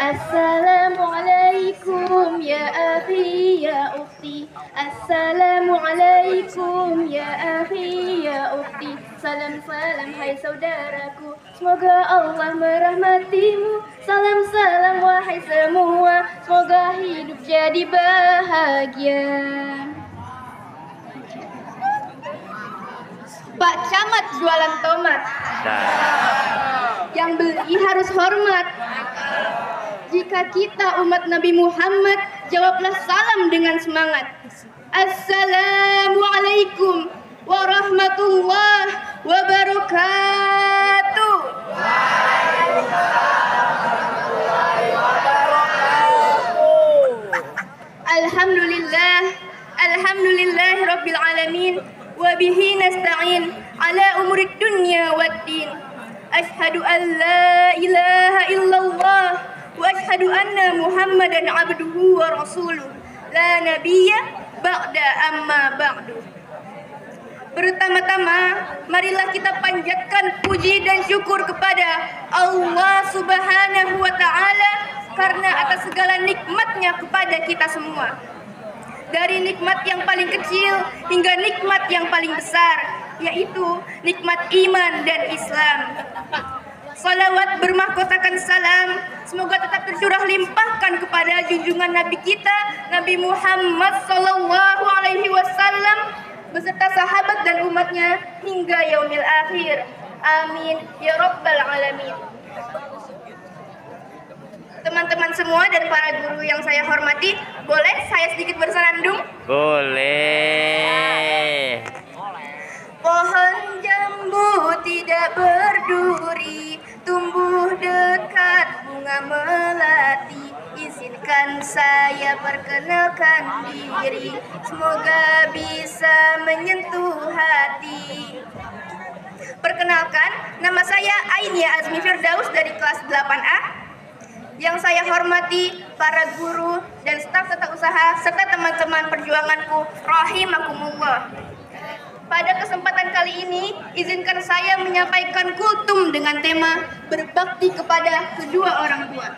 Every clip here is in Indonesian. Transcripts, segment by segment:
Assalamualaikum ya akhi ya ukhti. Assalamualaikum ya akhi ya ukhti. Salam salam hai saudaraku, semoga Allah merahmatimu. Salam salam wahai semua, semoga hidup jadi bahagia. Pak Camat jualan tomat, yang beli harus hormat. Jika kita umat Nabi Muhammad, jawablah salam dengan semangat. Assalamualaikum warahmatullahi wabarakatuh. Alhamdulillah rabbil alamin. Wabihi nasta'in ala umurid dunya waddin. Ashhadu an la ilaha illallah wa ashhadu anna Muhammadan abduhu wa rasuluh. La nabiyya ba'da amma ba'du. Pertama-tama, marilah kita panjatkan puji dan syukur kepada Allah Subhanahu wa ta'ala karena atas segala nikmatnya kepada kita semua. Dari nikmat yang paling kecil hingga nikmat yang paling besar, yaitu nikmat iman dan Islam. Salawat bermahkotakan salam semoga tetap tercurah limpahkan kepada junjungan Nabi kita, Nabi Muhammad sallallahu alaihi wasallam beserta sahabat dan umatnya hingga yaumil akhir. Amin ya rabbal alamin. Teman-teman semua dan para guru yang saya hormati, boleh saya sedikit bersenandung? Boleh. Pohon jambu tidak berduri, tumbuh dekat bunga melati. Izinkan saya perkenalkan diri, semoga bisa menyentuh hati. Perkenalkan, nama saya Ainia Azmi Firdaus dari kelas 8A. Yang saya hormati para guru dan staf tata usaha serta teman-teman perjuanganku, rahimakumullah. Pada kesempatan kali ini, izinkan saya menyampaikan kultum dengan tema berbakti kepada kedua orang tua.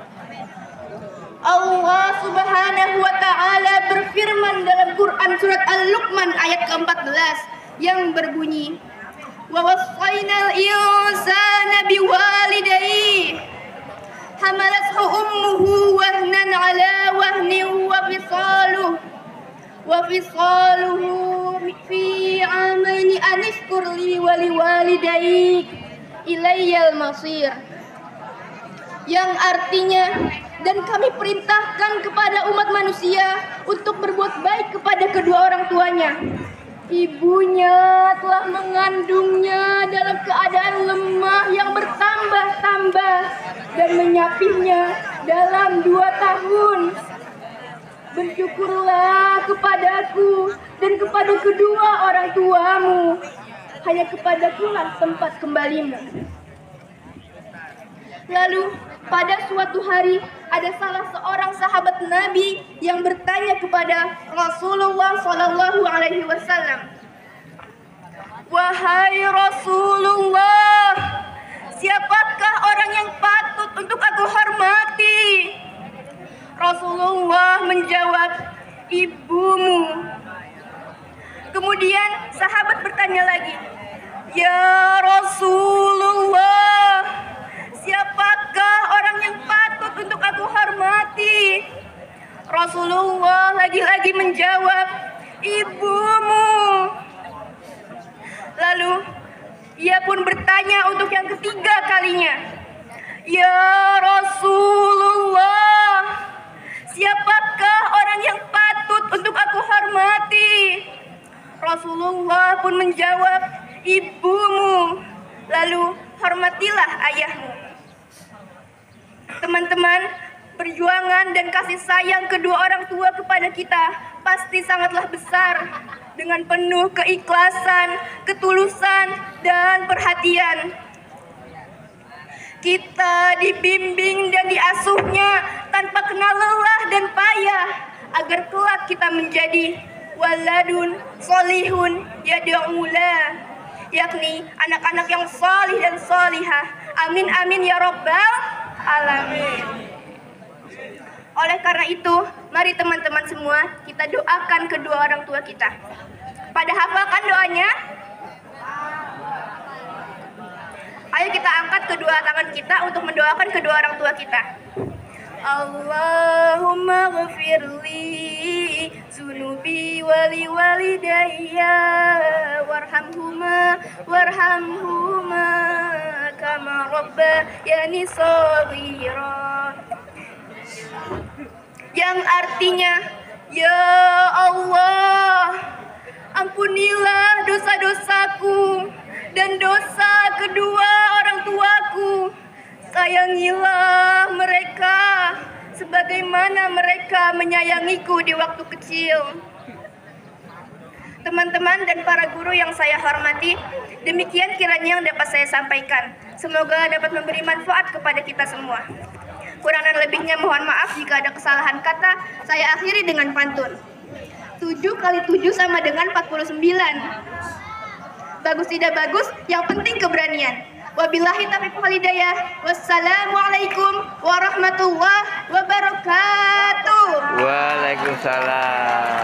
Allah Subhanahu wa ta'ala berfirman dalam Quran surat Al-Luqman ayat ke-14 yang berbunyi, wa wassaynal insana biwalidayhi hamalathu ummuhu wahnan ala wahnin wa fisaluhu fi amaini anishkur li wa liwalidayk ilayyal masir, yang artinya, dan kami perintahkan kepada umat manusia untuk berbuat baik kepada kedua orang tuanya. Ibunya telah mengandungnya dalam keadaan lemah yang bertambah-tambah dan menyapihnya dalam 2 tahun. Bersyukurlah kepadaku dan kepada kedua orang tuamu. Hanya kepadakulah tempat kembalimu. Lalu pada suatu hari ada salah seorang sahabat Nabi yang bertanya kepada Rasulullah sallallahu alaihi wasallam, "Wahai Rasulullah, siapakah orang yang patut untuk aku hormati?" Rasulullah menjawab, "Ibumu." Kemudian sahabat bertanya lagi, "Ya Rasulullah, siapakah orang yang patut untuk aku hormati?" Rasulullah lagi-lagi menjawab, "Ibumu." Lalu ia pun bertanya untuk yang ketiga kalinya, "Ya Rasulullah, siapakah orang yang patut untuk aku hormati?" Rasulullah pun menjawab, "Ibumu." Lalu hormatilah ayahmu. Teman-teman, perjuangan dan kasih sayang kedua orang tua kepada kita pasti sangatlah besar. Dengan penuh keikhlasan, ketulusan, dan perhatian, kita dibimbing dan diasuhnya tanpa kenal lelah dan payah agar kelak kita menjadi waladun solihun yad'ula, yakni anak-anak yang salih dan salihah. Amin amin ya rabbal alamin. Oleh karena itu, mari teman-teman semua kita doakan kedua orang tua kita. Pada hafalkan doanya? Ayo kita angkat kedua tangan kita untuk mendoakan kedua orang tua kita. Allahumma ghafirli zunubi wali walidayya warhamhuma kama rabbayani shaghira. Yang artinya, ya Allah, ampunilah dosa-dosaku dan dosa kedua orang tuaku. Sayangilah mereka sebagaimana mereka menyayangiku di waktu kecil. Teman-teman dan para guru yang saya hormati, demikian kiranya yang dapat saya sampaikan. Semoga dapat memberi manfaat kepada kita semua. Kurang dan lebihnya mohon maaf jika ada kesalahan kata. Saya akhiri dengan pantun. 7 kali 7 sama dengan 49. Bagus tidak bagus, yang penting keberanian. Wabillahi taufiq wal hidayah. Wassalamualaikum warahmatullahi wabarakatuh. Waalaikumsalam.